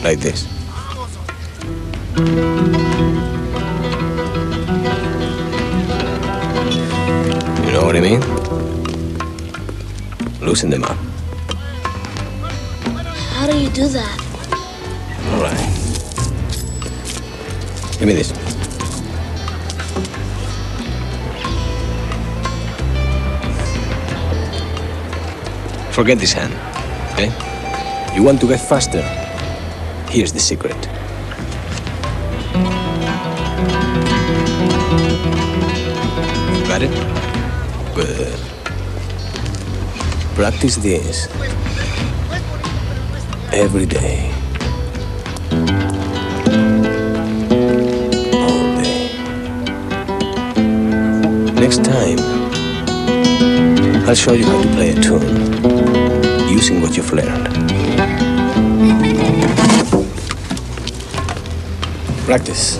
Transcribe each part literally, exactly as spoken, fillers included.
Like this. You know what I mean? Loosen them up. How do you do that? All right. Give me this. Forget this hand, okay? You want to get faster? Here's the secret. You got it? Good. Practice this every day. All day. Next time, I'll show you how to play a tune using what you've learned. Practice.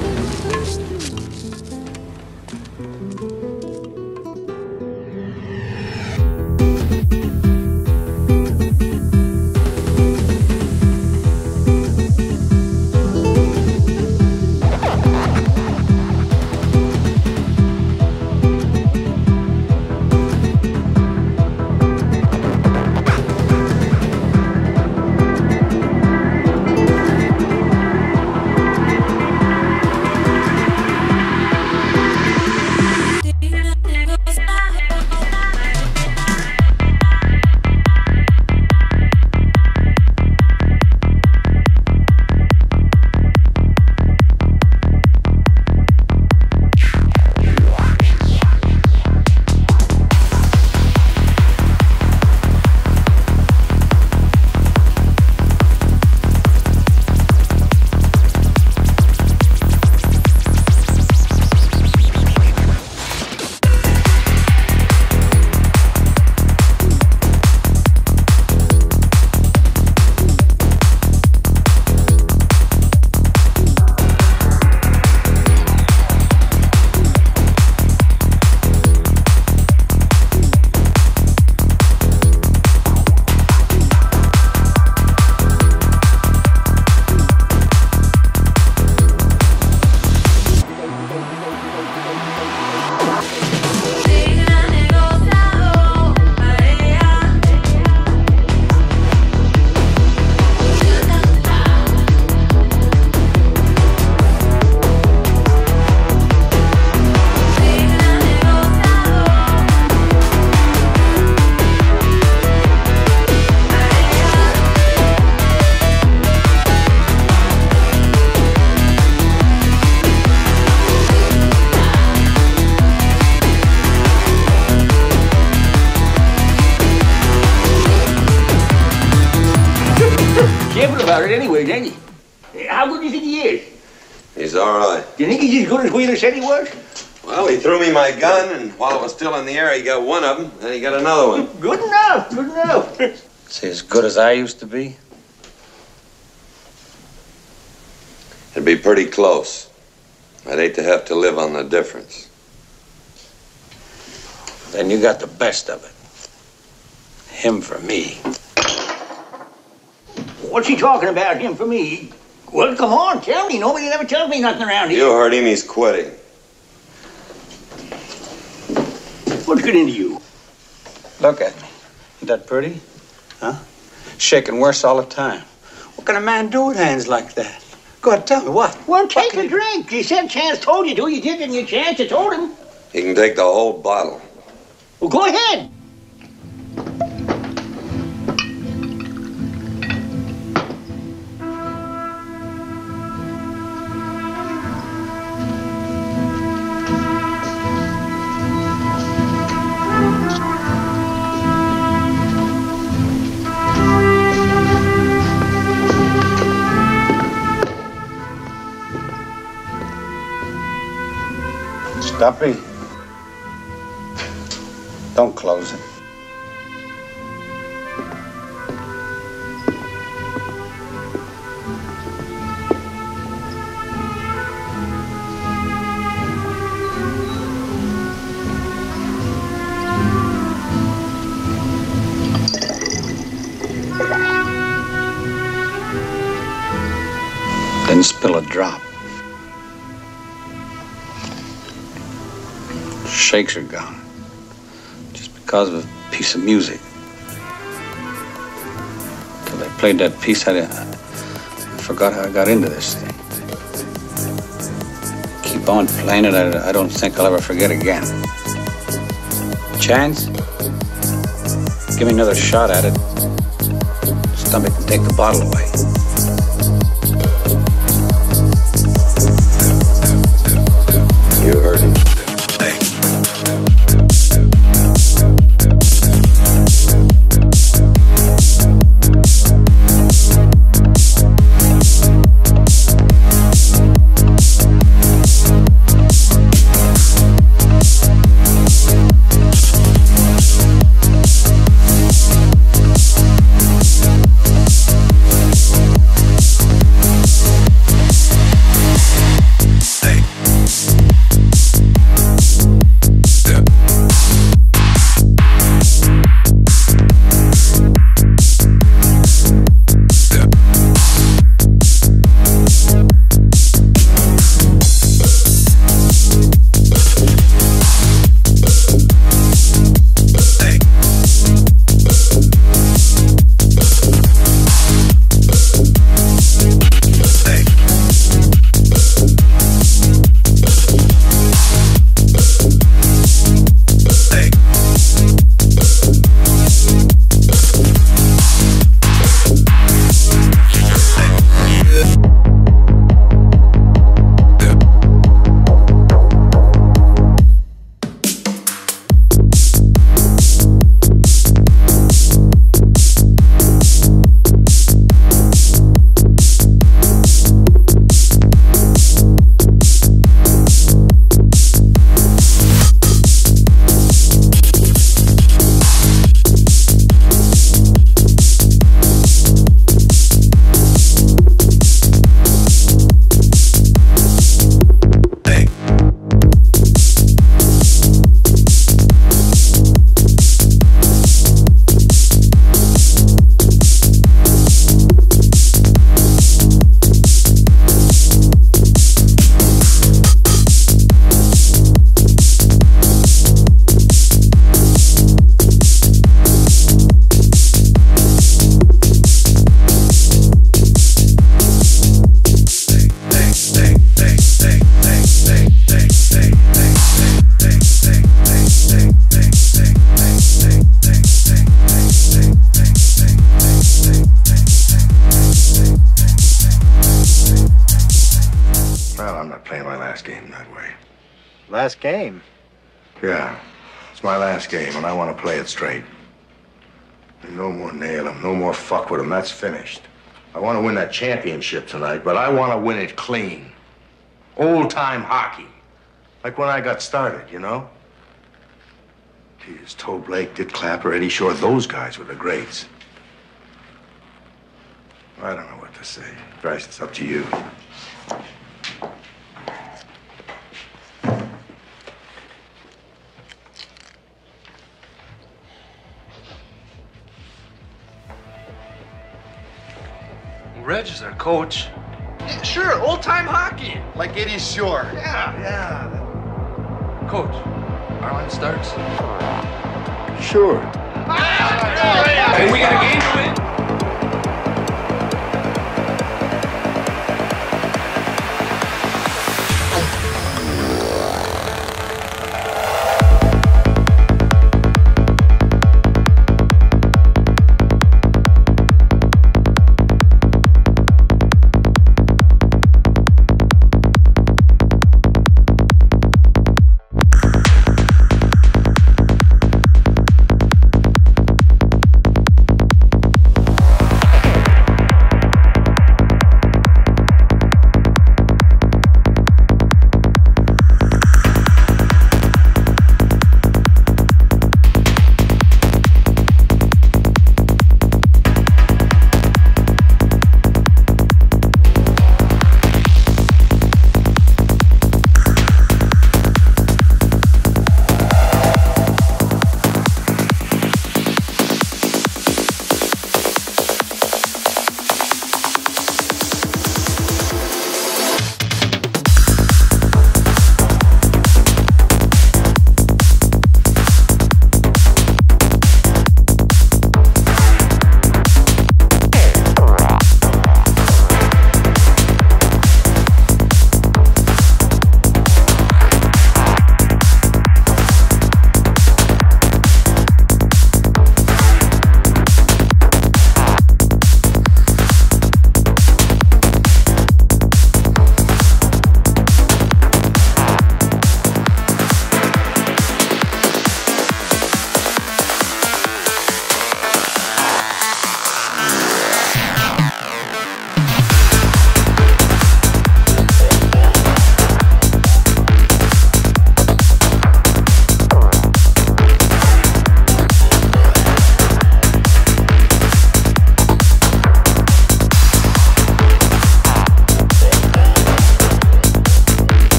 Anyway, ain't he? How good do you think he is? He's all right. Do you think he's as good as Wheeler said he was? Well, he threw me my gun, and while it was still in the air, he got one of them, then he got another one. Good enough, good enough. Is he as good as I used to be? It'd be pretty close. I'd hate to have to live on the difference. Then you got the best of it. Him for me. What's he talking about, him for me? Well, come on, tell me. Nobody ever tells me nothing around here. You heard him, he's quitting. What's good into you? Look at me. Ain't that pretty? Huh? Shaking worse all the time. What can a man do with hands like that? Go ahead, tell me what. Well, take a drink. You said Chance told you to. You did, and your Chance, you told him. He can take the whole bottle. Well, go ahead. Duffy, don't close it. Didn't spill a drop. Shakes are gone. Just because of a piece of music. Till they played that piece, I, I forgot how I got into this thing. Keep on playing it, I, I don't think I'll ever forget again. Chance? Give me another shot at it. Stomach can take the bottle away. You heard him. Last game? Yeah, it's my last game, and I want to play it straight. No more nail him, no more fuck with him. That's finished. I want to win that championship tonight, but I want to win it clean. Old-time hockey. Like when I got started, you know? Geez, Toe Blake, Dick Clapper, Eddie Shore, those guys were the greats. I don't know what to say. Bryce, it's up to you. Reg is our coach. Yeah, sure, old-time hockey. Like Eddie Shore. Yeah, yeah. Coach, Arlen starts. Sure. Hey, we got a game to win.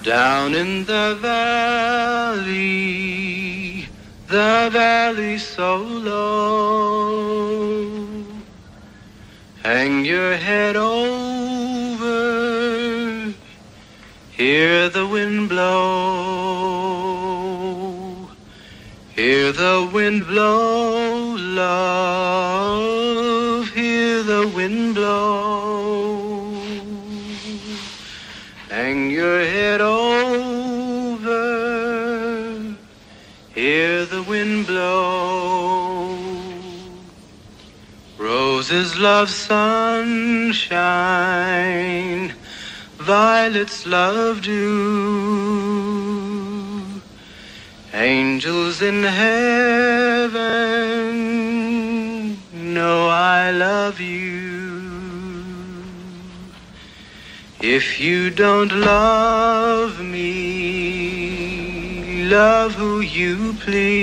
Down in the valley, the valley so low, hang your head over, hear the wind blow, hear the wind blow, love, hear the wind blow. Hang your head over, hear the wind blow. Roses love sunshine, violets love dew. Angels in heaven know I love you. If you don't love me, love who you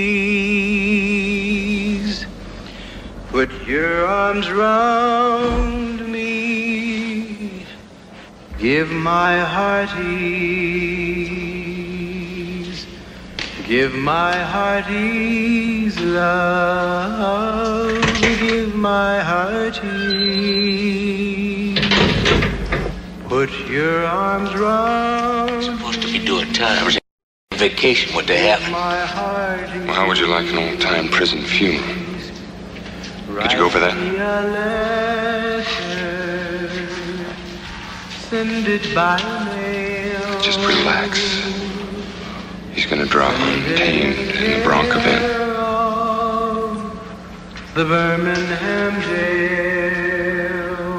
please. Put your arms round me, give my heart ease, give my heart ease, love, give my heart ease. Put your arms round. Supposed to be doing time. Vacation, what the hell? Well, how would you like an old-time prison funeral? Could you go for that? Just relax. He's gonna drop untamed in the Bronx event. The Birmingham jail.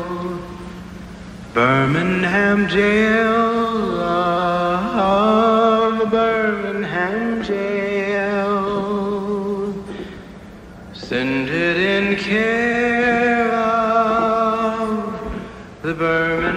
Birmingham jail, oh, the Birmingham jail. Send it in care of the Birmingham